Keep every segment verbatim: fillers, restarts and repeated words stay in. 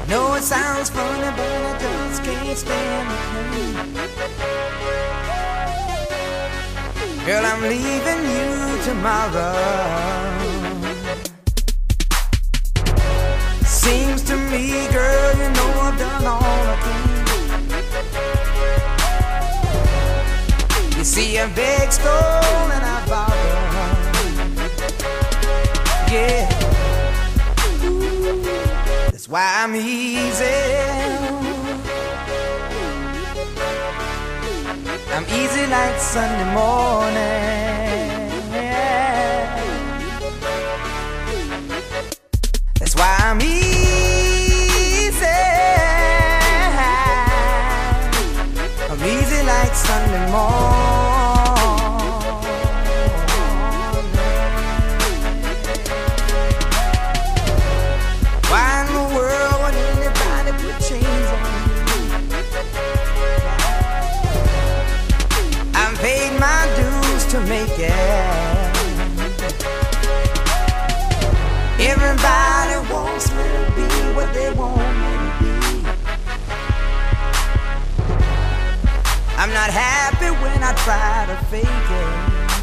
know it sounds funny, but I just can't stand the pain. Girl, I'm leaving you tomorrow. Seems to me, girl, you know I've done all I can. You see a big stone and I borrow. Yeah, that's why I'm easy. I'm easy like Sunday morning. That's why I'm easy. I'm easy like Sunday morning. Why in the world would anybody put chains on me? I've paid my dues to make it. Everybody wants me to be what they want me to be. I'm not happy when I try to fake it.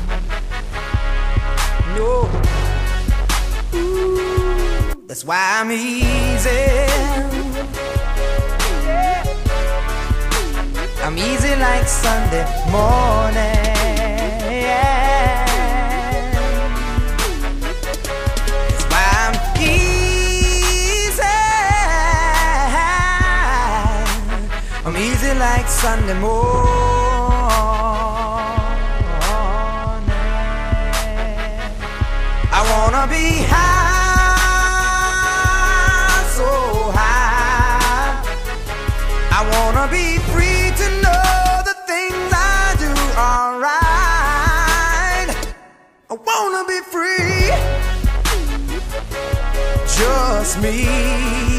No. Ooh, that's why I'm easy. I'm easy like Sunday morning. That's why I'm easy. I'm easy like Sunday morning. I wanna be high, so high. I wanna be free to know the things I do are right. I wanna be free, just me.